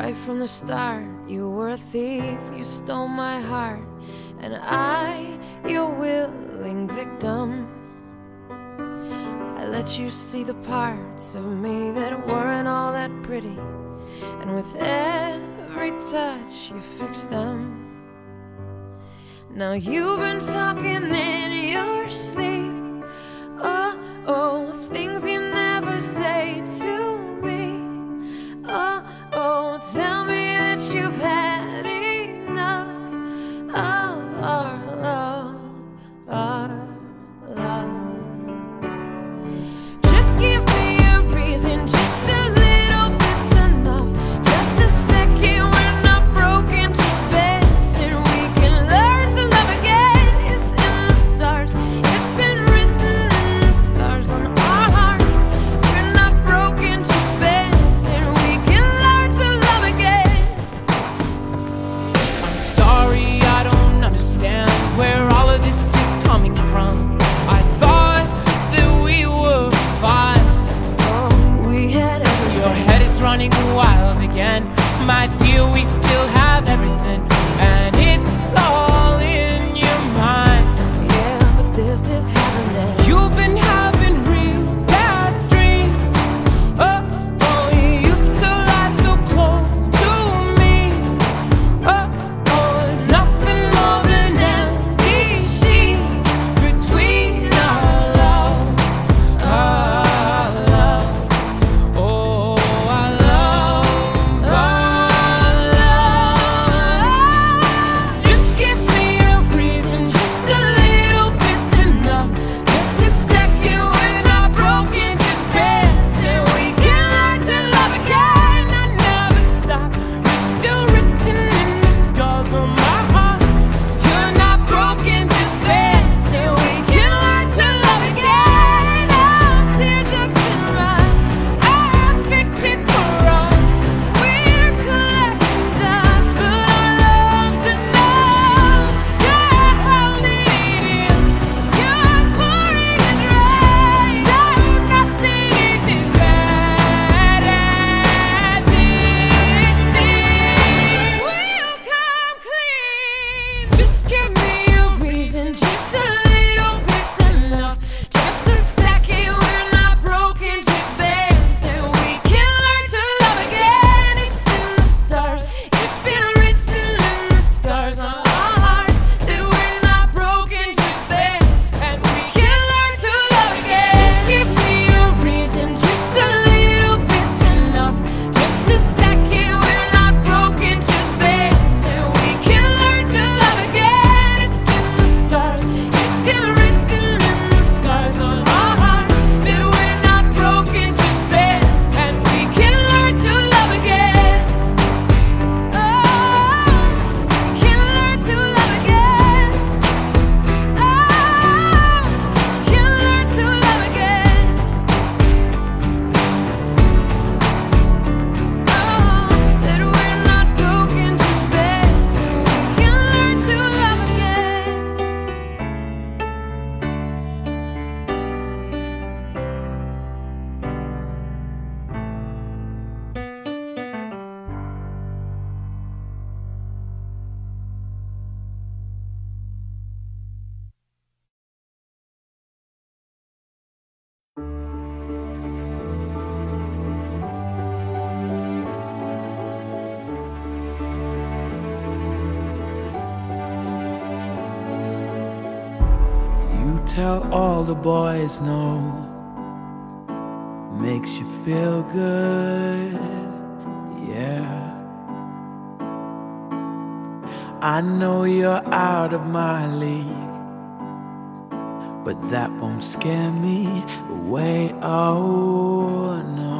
Right from the start, you were a thief, you stole my heart, and I, your willing victim. I let you see the parts of me that weren't all that pretty, and with every touch you fixed them. Now you've been talking in your sleep, oh, oh, things you never say to me. Oh, oh, tell me that you've had enough of our love, our love. Just give me a reason, just a little bit's enough. Just a second, we're not broken, just bends, and we can learn to love again. It's in the stars, it's been written in the scars on our hearts. We're not broken, just bends, and we can learn to love again. I'm sorry, I don't understand where all of this is coming from. I thought that we were fine. Oh, we had everything. Your head is running wild again. My dear, we still have everything, and it's all in your mind. Yeah, but this is happening. You've been having real bad dreams. Oh, oh, you used to lie so close to me. Oh, oh, there's nothing more than empty sheets between our love, our love. Oh, our love, our love. Just give me a reason, just a little bit's enough. Just a second, we're not broken, just bends, and we can learn to love again. I never stop, you're still written in the scars on my heart. You're not broken, just bends, and we can learn to love again. I'll tear ducks and rise, I'll fix it for us. We're collecting dust, but our love's enough. Yeah, I'll lead you. You're pouring it right. No, nothing is as bad as it seems. We'll come clean. Just give me a reason, just a little bit's enough. Just a second, we're not broken, just bends, and we can learn to love again. It's in the stars, it's been written in the scars on our hearts that we're not broken, just bends, and we can learn to love again. Just give me a reason, just a little bit's enough. Just a second, we're not broken, just bends, and we can learn to love again. It's in the stars, it's been written in the scars on our hearts that we're not broken, just bends, and we can learn to love again. Oh, we can learn to love again. Oh, we can learn to love again. Oh, that we're not broken, just bends, and we can learn to love again. You tell all the boys no, makes you feel good, yeah. I know you're out of my league, but that won't scare me away, oh no.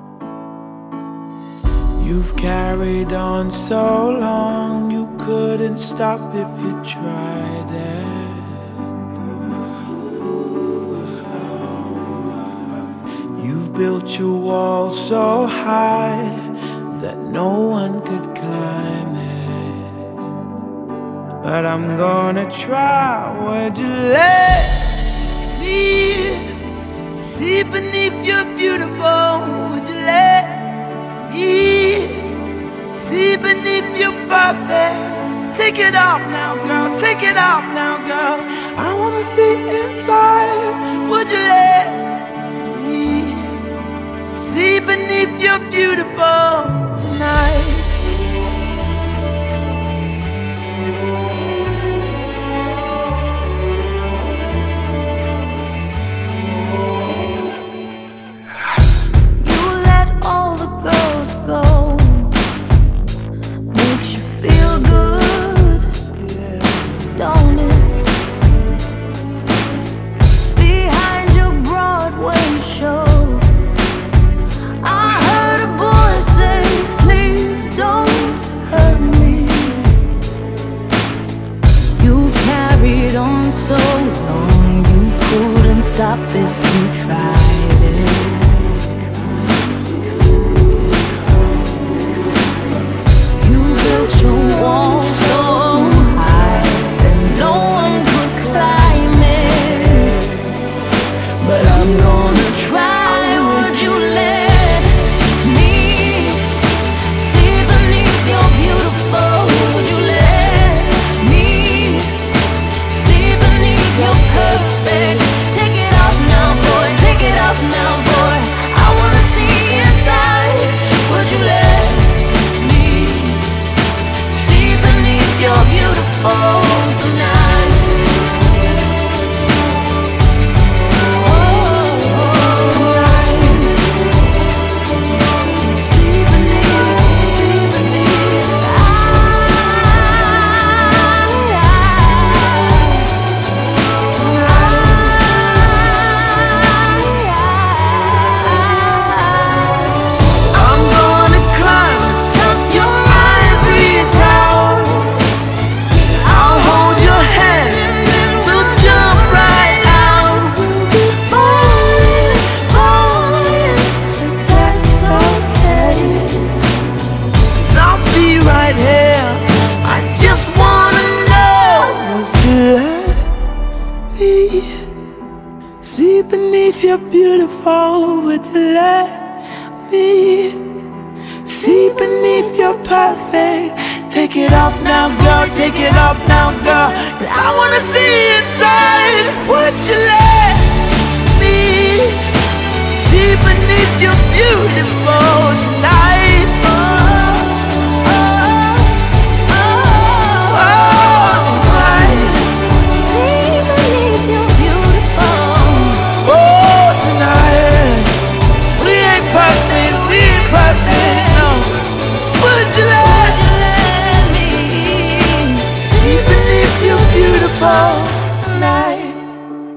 You've carried on so long, you couldn't stop if you tried it. You've built your wall so high that no one could climb it. But I'm gonna try. Would you let me see beneath your beautiful? Would you let me See beneath your perfect. Take it off now, girl. Take it off now, girl. I wanna see inside. Would you let me see beneath your beautiful tonight? You let all the girls go. Makes you feel good, don't it? Behind your Broadway show, I heard a boy say, please don't hurt me. You've carried on so long, you couldn't stop if you tried it. You built your wall so high that no one could climb it. But I'm gonna try. Would you let me see beneath your beautiful? Would you let me see beneath your perfect? Take it off now, boy. Take it off now, boy. I wanna see inside. Would you let me see beneath your beautiful tonight? See beneath your beautiful, would you let me see beneath your perfect? Take it off now, girl, take it off now, girl, 'cause I wanna see inside. Would you let me see beneath your beautiful tonight? Tonight.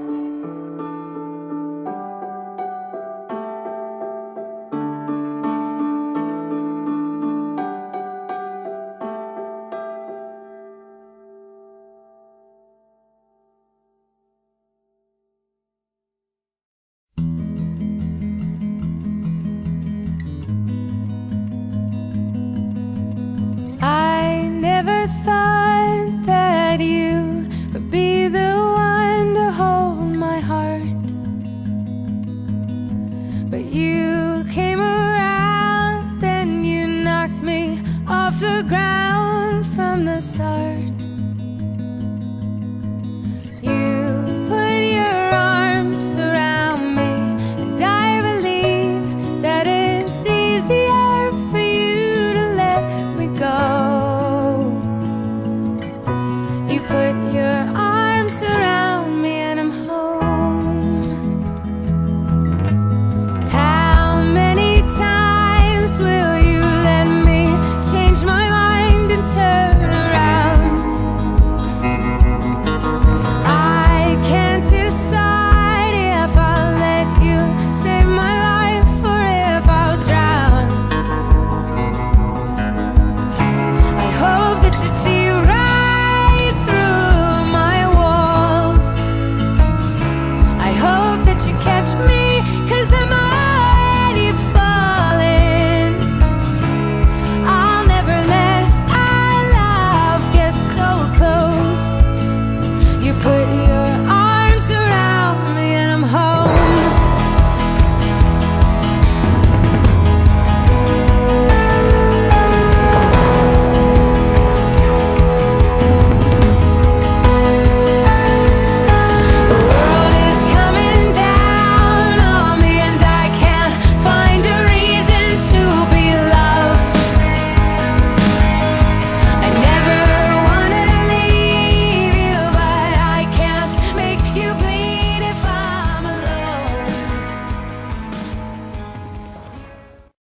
I never thought that you would be the one to hold my heart, but you came around and you knocked me off the ground from the start. You put your arms around me, and I believe that it's easier for you to let me go. You put your